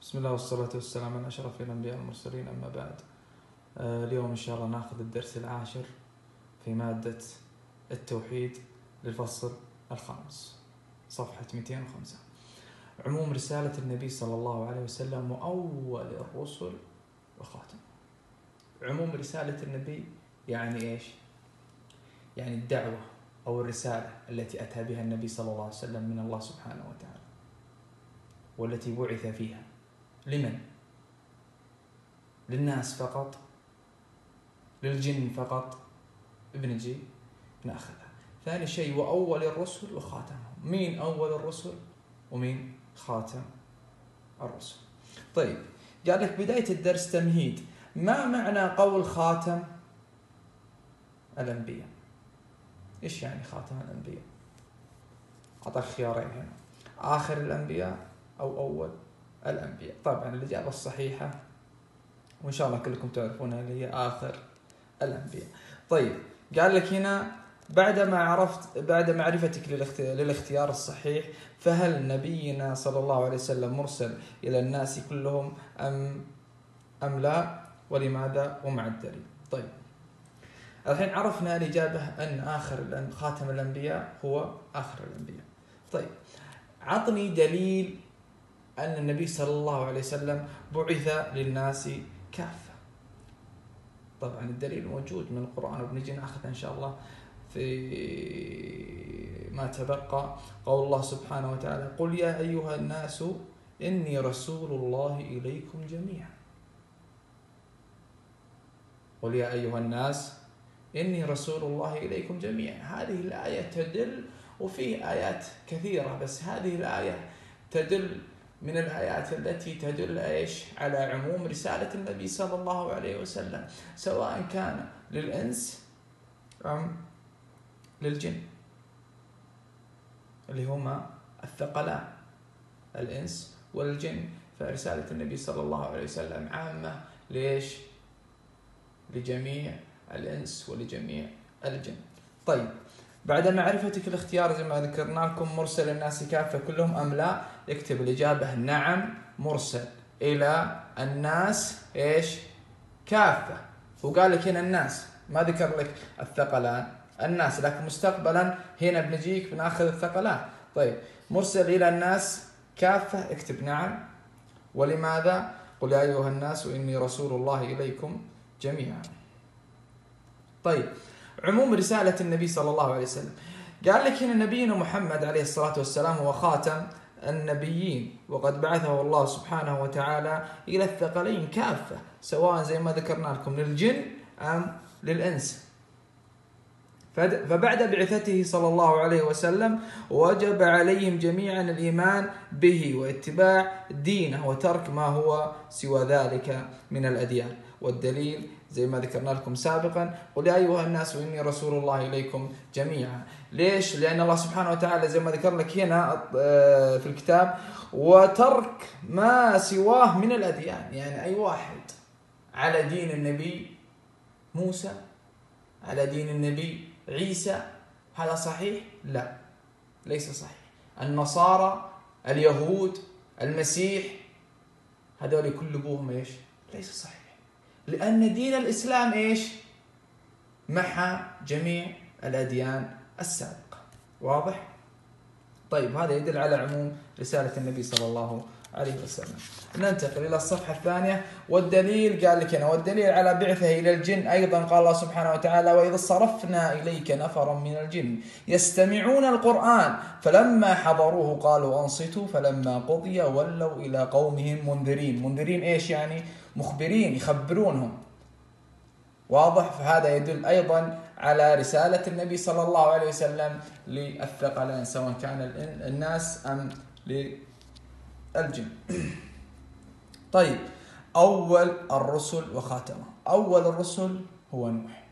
بسم الله والصلاة والسلام على أشرف الأنبياء والمرسلين، أما بعد. اليوم إن شاء الله ناخذ الدرس العاشر في مادة التوحيد للفصل الخامس، صفحة 205. عموم رسالة النبي صلى الله عليه وسلم وأول الرسل وخاتم. عموم رسالة النبي يعني إيش؟ يعني الدعوة أو الرسالة التي أتى بها النبي صلى الله عليه وسلم من الله سبحانه وتعالى، والتي بعث فيها. لمن؟ للناس فقط؟ للجن فقط؟ بنجي ناخذها. ثاني شيء وأول الرسل وخاتمهم. مين أول الرسل ومين خاتم الرسل؟ طيب، قال لك بداية الدرس تمهيد. ما معنى قول خاتم الأنبياء؟ إيش يعني خاتم الأنبياء؟ أعطاك خيارين هنا: آخر الأنبياء أو أول الأنبياء. طبعا الإجابة الصحيحة وإن شاء الله كلكم تعرفونها اللي هي آخر الأنبياء. طيب، قال لك هنا بعد معرفتك للاختيار الصحيح، فهل نبينا صلى الله عليه وسلم مرسل إلى الناس كلهم أم لا؟ ولماذا ومع الدليل؟ طيب، الحين عرفنا الإجابة أن خاتم الأنبياء هو آخر الأنبياء. طيب، عطني دليل أن النبي صلى الله عليه وسلم بعث للناس كافة. طبعا الدليل موجود من القرآن، وبنجي ناخذ إن شاء الله في ما تبقى. قول الله سبحانه وتعالى: قل يا أيها الناس إني رسول الله إليكم جميعا. قل يا أيها الناس إني رسول الله إليكم جميعا. هذه الآية تدل، وفيه آيات كثيرة، بس هذه الآية تدل من الآيات التي تدل إيش؟ على عموم رسالة النبي صلى الله عليه وسلم، سواء كان للإنس أم للجن، اللي هما الثقلان الإنس والجن. فرسالة النبي صلى الله عليه وسلم عامة ليش؟ لجميع الإنس ولجميع الجن. طيب، بعد معرفتك الاختيار زي ما ذكرنا لكم، مرسل الناس كافة كلهم أم لا؟ يكتب الإجابة نعم، مرسل إلى الناس إيش؟ كافة. وقال لك هنا الناس، ما ذكر لك الثقلان، الناس، لكن مستقبلا هنا بنجيك بناخذ الثقلان. طيب، مرسل إلى الناس كافة، اكتب نعم. ولماذا؟ قل يا أيها الناس إني رسول الله إليكم جميعا. طيب، عموم رسالة النبي صلى الله عليه وسلم. قال لك هنا نبينا محمد عليه الصلاة والسلام هو خاتم النبيين، وقد بعثه الله سبحانه وتعالى إلى الثقلين كافة، سواء زي ما ذكرنا لكم للجن أم للإنس. فبعد بعثته صلى الله عليه وسلم وجب عليهم جميعا الإيمان به واتباع دينه وترك ما هو سوى ذلك من الأديان. والدليل زي ما ذكرنا لكم سابقا: قل يا أيها الناس إني رسول الله إليكم جميعا. ليش؟ لأن الله سبحانه وتعالى زي ما ذكر لك هنا في الكتاب: وترك ما سواه من الأديان. يعني أي واحد على دين النبي موسى، على دين النبي عيسى، هذا صحيح؟ لا، ليس صحيح. النصارى، اليهود، المسيح، هذول كل ابوهم ايش؟ ليس صحيح، لأن دين الإسلام ايش؟ محى جميع الأديان السابقة. واضح؟ طيب، هذا يدل على عموم رسالة النبي صلى الله عليه وسلم. ننتقل إلى الصفحة الثانية. والدليل قال لك هنا: والدليل على بعثه إلى الجن أيضا قال الله سبحانه وتعالى: وإذ صرفنا إليك نفرا من الجن يستمعون القرآن فلما حضروه قالوا أنصتوا فلما قضي ولوا إلى قومهم منذرين. منذرين إيش يعني؟ مخبرين، يخبرونهم. واضح؟ فهذا يدل أيضا على رسالة النبي صلى الله عليه وسلم للثقلين، سواء كان الناس أم للجن. طيب، أول الرسل وخاتمه. أول الرسل هو نوح،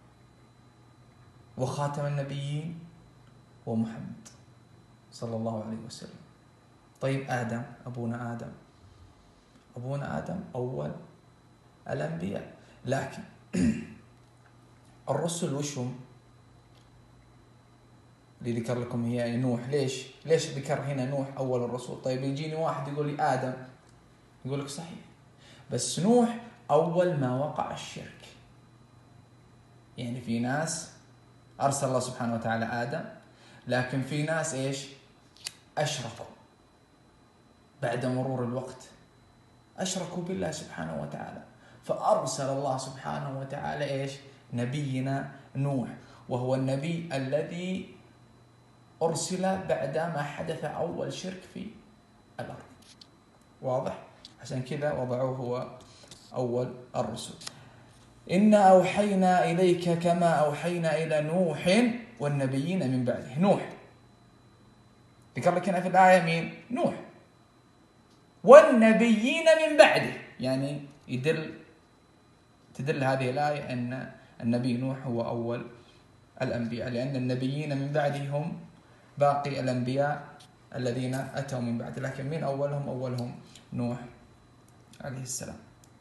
وخاتم النبيين هو محمد صلى الله عليه وسلم. طيب، آدم، أبونا آدم أول الأنبياء. لكن الرسل وش هم؟ اللي ذكر لكم هي نوح. ليش ذكر هنا نوح أول الرسل؟ طيب، يجيني واحد يقول لي آدم، يقول لك صحيح، بس نوح أول ما وقع الشرك. يعني في ناس أرسل الله سبحانه وتعالى آدم، لكن في ناس إيش؟ أشركوا بعد مرور الوقت، أشركوا بالله سبحانه وتعالى، فأرسل الله سبحانه وتعالى إيش؟ نبينا نوح، وهو النبي الذي أرسل بعدما حدث أول شرك في الأرض. واضح؟ عشان كذا وضعوه هو أول الرسل. إنا أوحينا إليك كما أوحينا إلى نوح والنبيين من بعده. نوح ذكر لك هنا في الآية مين؟ نوح. والنبيين من بعده، يعني تدل هذه الآية أن النبي نوح هو أول الأنبياء، لأن النبيين من بعده هم باقي الأنبياء الذين أتوا من بعد، لكن من أولهم؟ أولهم نوح عليه السلام.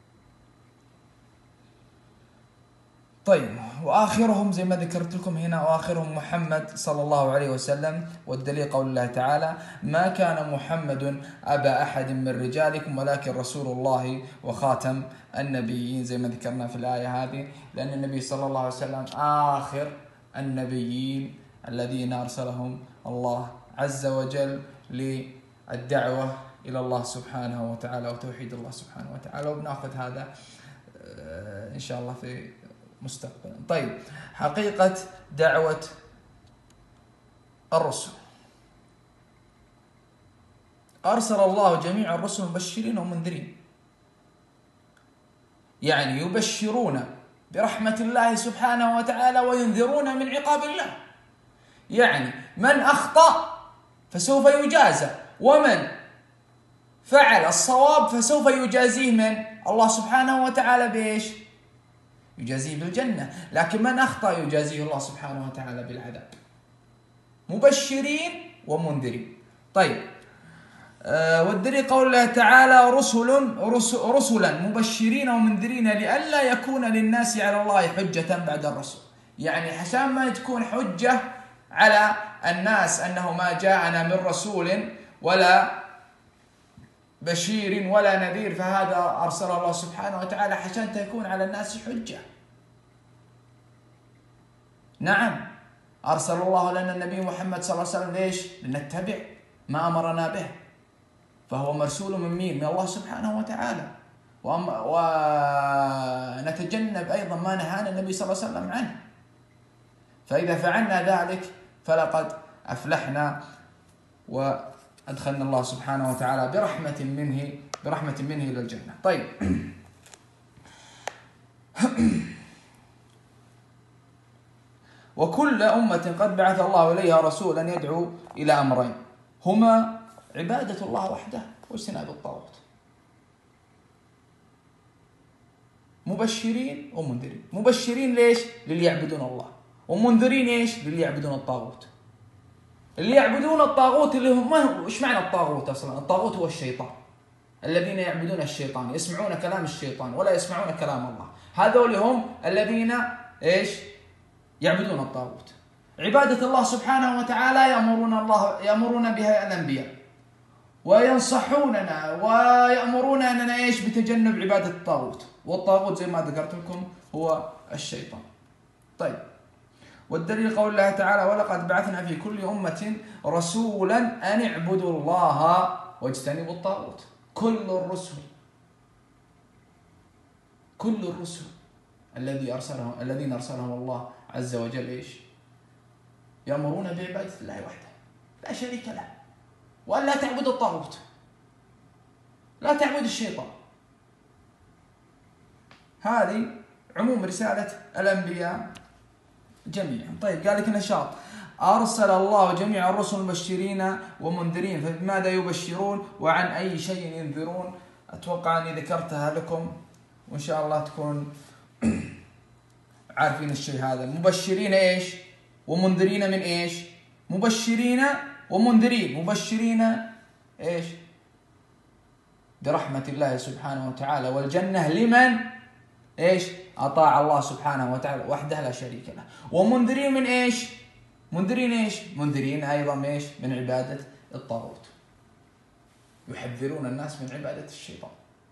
طيب، وآخرهم زي ما ذكرت لكم هنا، وآخرهم محمد صلى الله عليه وسلم، والدليل قول الله تعالى: ما كان محمد أبا أحد من رجالكم ولكن رسول الله وخاتم النبيين، زي ما ذكرنا في الآية هذه، لأن النبي صلى الله عليه وسلم آخر النبيين الذين أرسلهم الله عز وجل للدعوة إلى الله سبحانه وتعالى وتوحيد الله سبحانه وتعالى، وبناخذ هذا إن شاء الله في مستقبلا. طيب، حقيقة دعوة الرسل. أرسل الله جميع الرسل مبشرين ومنذرين، يعني يبشرون برحمة الله سبحانه وتعالى وينذرون من عقاب الله. يعني من أخطأ فسوف يجازى، ومن فعل الصواب فسوف يجازيه من الله سبحانه وتعالى بإيش؟ يجازيه بالجنة. لكن من أخطأ يجازيه الله سبحانه وتعالى بالعذاب. مبشرين ومنذرين. طيب، والدليل قول الله تعالى: رسلا مبشرين ومنذرين لئلا يكون للناس على الله حجة بعد الرسل. يعني عشان ما تكون حجة على الناس أنه ما جاءنا من رسول ولا بشير ولا نذير، فهذا أرسل الله سبحانه وتعالى عشان تكون على الناس حجة. نعم، أرسل الله لنا النبي محمد صلى الله عليه وسلم ليش؟ لنتبع ما أمرنا به، فهو مرسول من مين؟ من الله سبحانه وتعالى، ونتجنب أيضا ما نهانا النبي صلى الله عليه وسلم عنه. فإذا فعلنا ذلك فلقد أفلحنا وأدخلنا الله سبحانه وتعالى برحمة منه إلى الجنة. طيب، وكل أمة قد بعث الله إليها رسولا يدعو إلى أمرين، هما عبادة الله وحده واجتناب الطاغوت. مبشرين ومنذرين. مبشرين ليش؟ للي يعبدون الله، ومنذرين ايش؟ للي يعبدون الطاغوت. اللي يعبدون الطاغوت اللي هم ايش معنى الطاغوت اصلا؟ الطاغوت هو الشيطان، الذين يعبدون الشيطان، يسمعون كلام الشيطان ولا يسمعون كلام الله. هذول هم الذين ايش؟ يعبدون الطاغوت. عبادة الله سبحانه وتعالى يأمرون بها الأنبياء، وينصحوننا ويأمرون أننا ايش؟ بتجنب عبادة الطاغوت، والطاغوت زي ما ذكرت لكم هو الشيطان. طيب، والدليل قول الله تعالى: ولقد بعثنا في كل أمة رسولا أن اعبدوا الله واجتنبوا الطاغوت. كل الرسل الذين أرسلهم الله عز وجل ايش؟ يأمرون بعبادة الله وحده لا شريك له، وأن لا تعبد الطاغوت، لا تعبد الشيطان. هذه عموم رسالة الأنبياء جميعا. طيب، قال لك نشاط: أرسل الله جميع الرسل مبشرين ومنذرين، فبماذا يبشرون وعن أي شيء ينذرون؟ أتوقع أني ذكرتها لكم، وإن شاء الله تكون عارفين الشيء هذا. مبشرين ايش؟ ومنذرين من ايش؟ مبشرين ومنذرين. مبشرين ايش؟ برحمة الله سبحانه وتعالى والجنة لمن ايش؟ أطاع الله سبحانه وتعالى وحده لا شريك له. ومنذرين من ايش؟ منذرين ايش؟ منذرين ايضا من ايش؟ من عبادة الطاغوت. يحذرون الناس من عبادة الشيطان.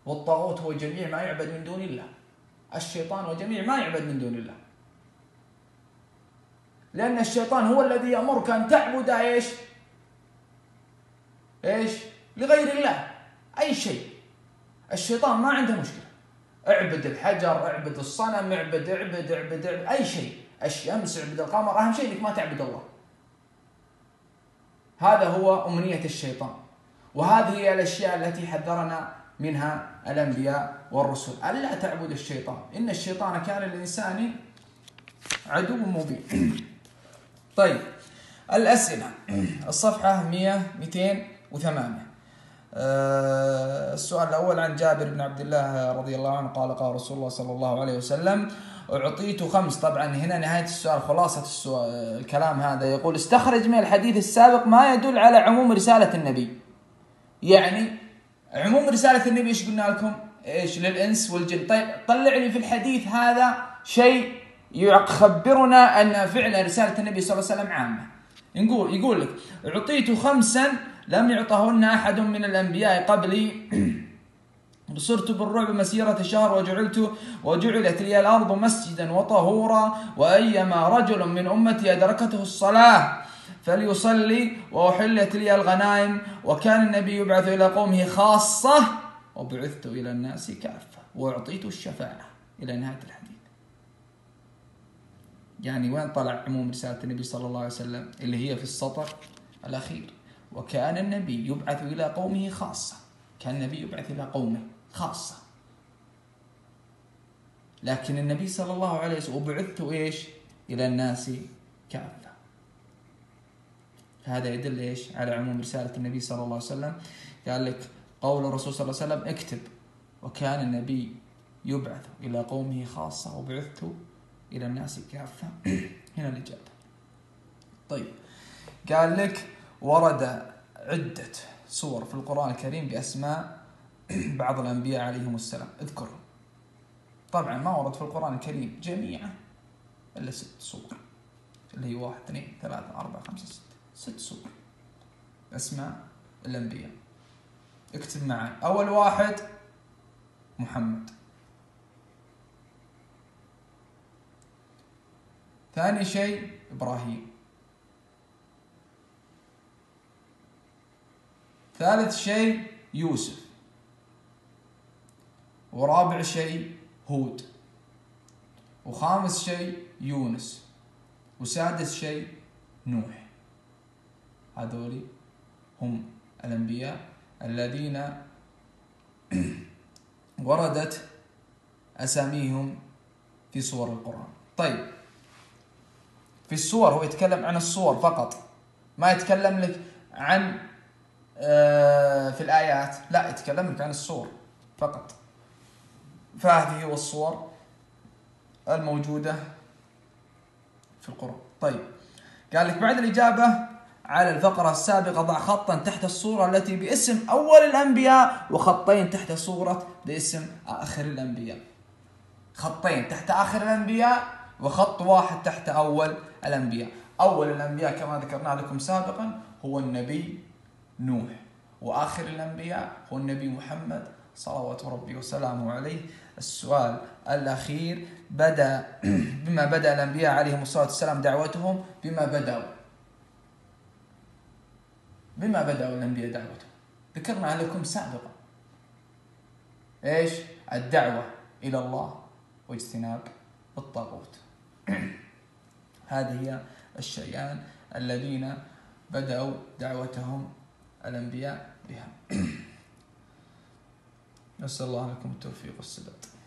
والطاغوت هو جميع ما يعبد من دون الله. الشيطان هو جميع ما يعبد من دون الله، لأن الشيطان هو الذي يأمرك أن تعبد إيش؟ لغير الله أي شيء. الشيطان ما عنده مشكلة، اعبد الحجر، اعبد الصنم، اعبد أي شيء، الشمس، اعبد القمر، أهم شيء إنك ما تعبد الله. هذا هو أمنية الشيطان، وهذه هي الأشياء التي حذرنا منها الأنبياء والرسل، ألا تعبد الشيطان، إن الشيطان كان للإنسان عدو مبين. طيب الأسئلة، الصفحة 208. السؤال الأول عن جابر بن عبد الله رضي الله عنه قال قال رسول الله صلى الله عليه وسلم أعطيت 5. طبعا هنا نهاية السؤال، خلاصة السؤال الكلام هذا يقول استخرج من الحديث السابق ما يدل على عموم رسالة النبي. يعني عموم رسالة النبي ايش قلنا لكم؟ ايش؟ للإنس والجن. طيب طلع لي في الحديث هذا شيء يخبرنا أن فعلا رسالة النبي صلى الله عليه وسلم عامة. يقول لك أعطيت 5 لم يعطهن أحد من الأنبياء قبلي، صرت بالرعب مسيرة شهر، وجعلت لي الأرض مسجدا وطهورا، وأيما رجل من أمتي أدركته الصلاة فليصلي، وأحلت لي الغنائم، وكان النبي يبعث إلى قومه خاصة، وبعثت إلى الناس كافة، وأعطيت الشفاعة، إلى نهاية الحديث. يعني وين طلع عموم رسالة النبي صلى الله عليه وسلم؟ اللي هي في السطر الأخير، وكان النبي يبعث إلى قومه خاصة. كان النبي يبعث إلى قومه خاصة، لكن النبي صلى الله عليه وسلم وبعثت إيش؟ إلى الناس كافة. هذا يدل إيش؟ على عموم رسالة النبي صلى الله عليه وسلم. قال لك قول الرسول صلى الله عليه وسلم اكتب وكان النبي يبعث إلى قومه خاصة وبعثت إلى الناس كافة. هنا الإجابة. طيب قال لك ورد عدة صور في القرآن الكريم بأسماء بعض الأنبياء عليهم السلام، اذكر. طبعا ما ورد في القرآن الكريم جميعا إلا 6 صور، اللي هي 1 2 3 4 5 6 صور أسماء الأنبياء. اكتب معي. أول واحد محمد، ثاني شيء إبراهيم، ثالث شيء يوسف، ورابع شيء هود، وخامس شيء يونس، وسادس شيء نوح. هذول هم الأنبياء الذين وردت أساميهم في سور القرآن. طيب في السور هو يتكلم عن الصور فقط، ما يتكلم لك عن في الآيات، لا يتكلم لك عن الصور فقط. فهذه هي الصور الموجودة في القرآن. طيب قال لك بعد الإجابة على الفقرة السابقة ضع خطا تحت الصورة التي باسم أول الأنبياء، وخطين تحت صورة باسم آخر الأنبياء. خطين تحت آخر الأنبياء، وخط واحد تحت أول الأنبياء. أول الأنبياء كما ذكرنا لكم سابقا هو النبي نوح، وآخر الأنبياء هو النبي محمد صلوات ربي وسلامه عليه. السؤال الأخير بما بدأ الأنبياء عليهم الصلاة والسلام دعوتهم، بما بدأوا الأنبياء دعوتهم؟ ذكرنا لكم سابقا إيش؟ الدعوة إلى الله واجتناب الطاغوت. هذه هي الشيئان الذين بدأوا دعوتهم الأنبياء بها. نسأل الله لكم التوفيق والسداد.